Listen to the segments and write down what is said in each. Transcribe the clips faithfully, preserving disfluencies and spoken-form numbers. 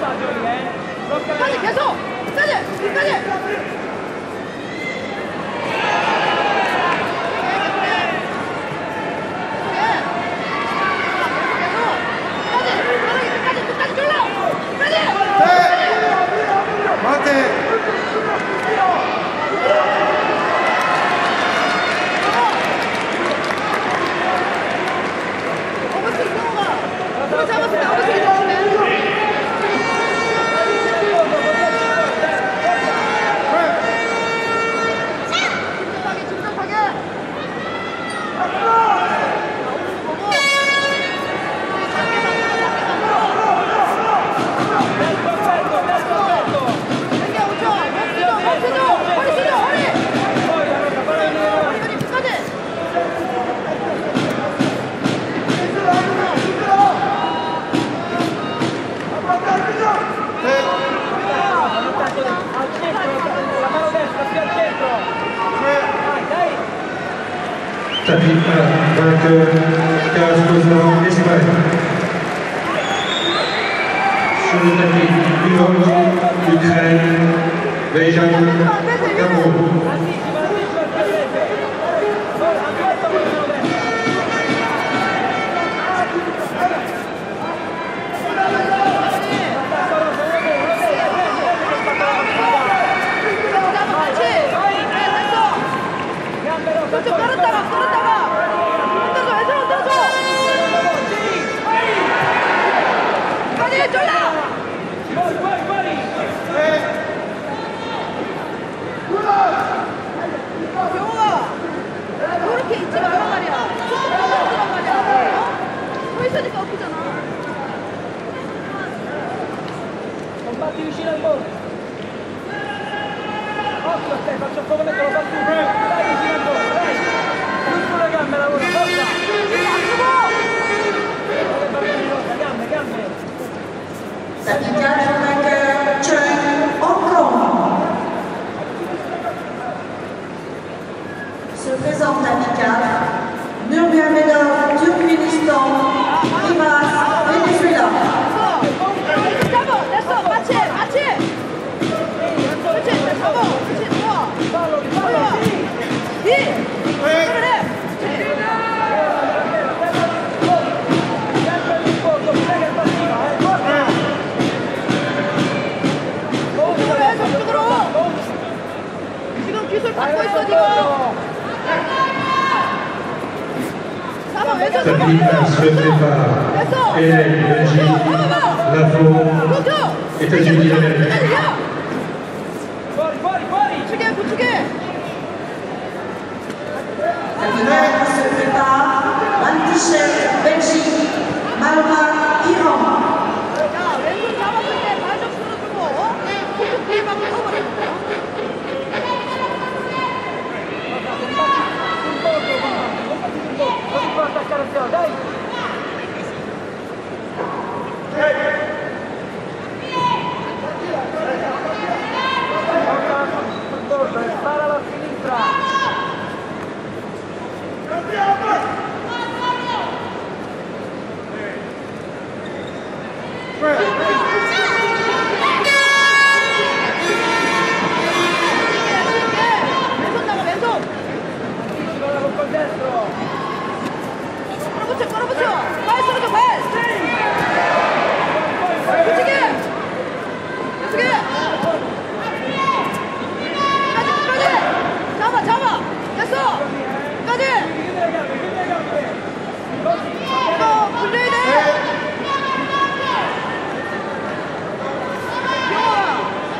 끝까지 계속! 끝까지! 끝까지! Tapis vainqueur quinze pour décimal. Sur le tapis, Biologie, Ukraine, Beijing, Cameroun. Combatti vicino al muro. Occhio a te, faccio un po' come te lo fai tu. Dai vicino al muro, dai. Qui sulle gambe lavora, forza. Gambe, gambe. Tapis quatre, vainqueur, Chung Hong Kong. Se présente tapis quatre, Nurmagomedov, Turkménistan, Rivas, Venezuela. Tapis se prépare. Hélène, Belgique, Lafont, États-Unis d'Amérique. Tapis quatre se prépare. Mantichek, Belgique, Malma, Iran. Dai! Spara alla sinistra! Col destro! 걸어붙여! 발 쏘는 발! 붙이게! 붙이게! 끝까지 끝까지! 잡아 잡아! 됐어! 끝까지! 이거 굴려야 돼! 경호야!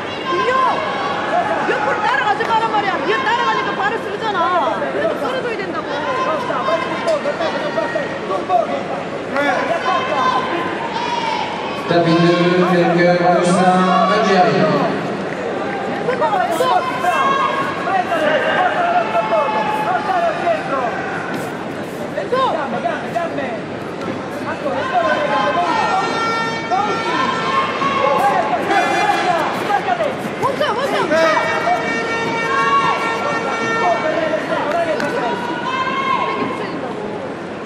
굴려! 옆으로 따라가지 마란 말이야! 뒤에 따라가니까 발을 쓰잖아! 그래도 떨어져야 된다고! Tapis deux, vainqueur Cossin, Algérie.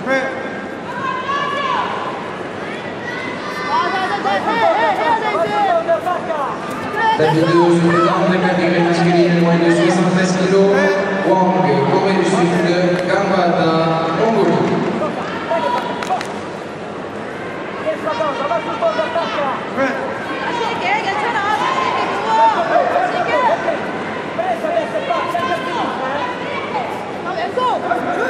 해야 돼 이제. Tapis de haut sur le temps de catégorie masculine, moins de soixante-treize kilos. Wang, Corée du Sud, Gambata, Mongolie. 자신 있게 괜찮아. 자신 있게 누워. 자신 있게. 아, 왼손.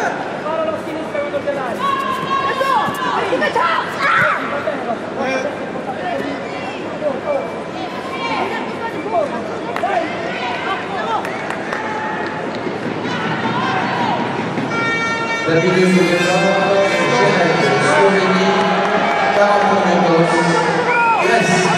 왼손. 힘을 차. Tapis de haut sur le temps, Genève, Slovénie, quarante minutos. Grèce.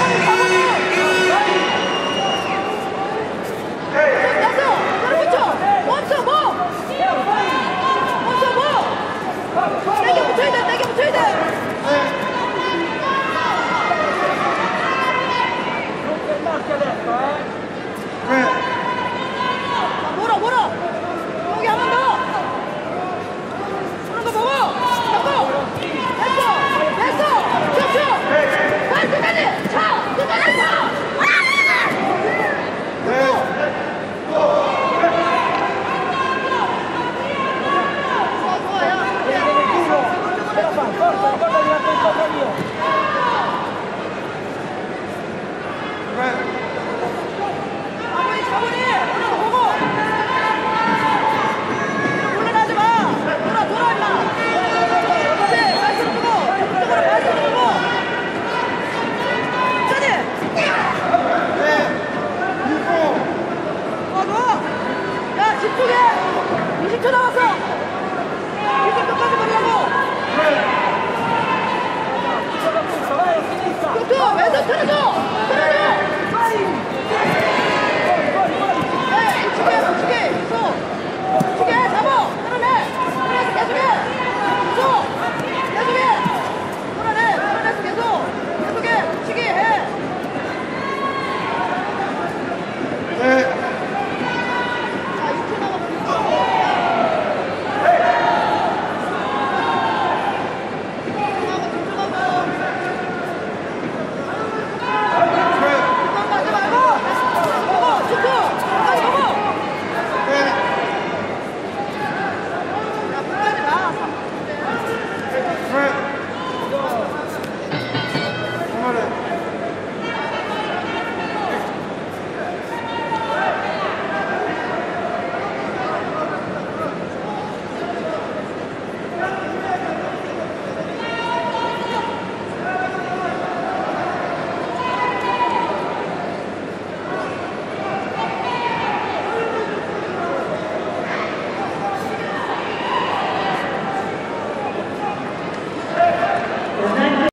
뭐라 뭐라 여기 한 번 더 그런 거 보고 잡고 됐어 됐어 쭉쭉 발 끝까지 차 끝까지 차 아버지 차분히 그런 거 보고 물러나지 마 돌아 돌아 임마 그렇지 발수로 두고 이쪽으로 발수로 두고 천천히 어 좋아 야 집중해 이십 초 남았어 이십 초까지 보려고 뚝뚝 왼손 틀어줘